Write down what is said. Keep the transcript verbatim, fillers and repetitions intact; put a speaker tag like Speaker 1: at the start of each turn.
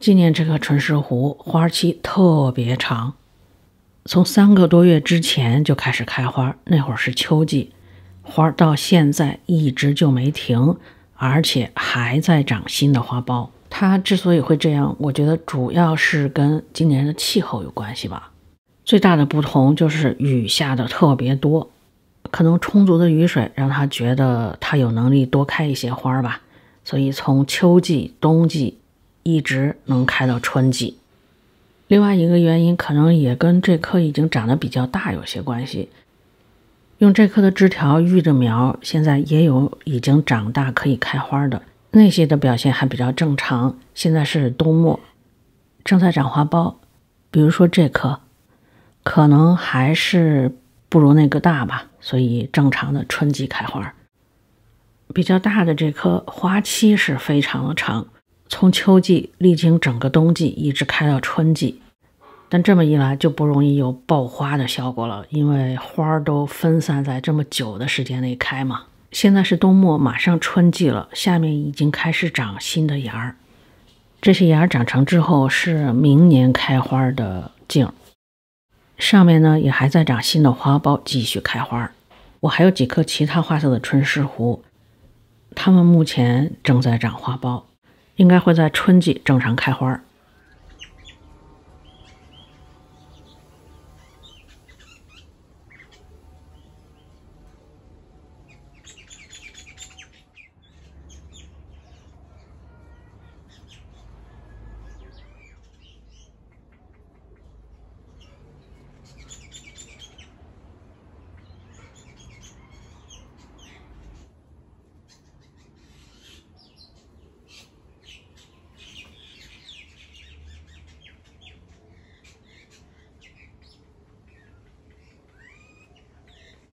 Speaker 1: 今年这棵春石斛花期特别长，从三个多月之前就开始开花，那会儿是秋季，花到现在一直就没停，而且还在长新的花苞。它之所以会这样，我觉得主要是跟今年的气候有关系吧。最大的不同就是雨下的特别多，可能充足的雨水让它觉得它有能力多开一些花吧，所以从秋季、冬季一直能开到春季。另外一个原因可能也跟这棵已经长得比较大有些关系。用这棵的枝条育的苗，现在也有已经长大可以开花的，那些的表现还比较正常。现在是冬末，正在长花苞，比如说这棵可能还是不如那个大吧，所以正常的春季开花。比较大的这棵花期是非常的长，从秋季历经整个冬季一直开到春季，但这么一来就不容易有爆花的效果了，因为花都分散在这么久的时间内开嘛。现在是冬末，马上春季了，下面已经开始长新的芽儿，这些芽儿长成之后是明年开花的茎，上面呢也还在长新的花苞，继续开花。我还有几棵其他花色的春石斛，它们目前正在长花苞，应该会在春季正常开花。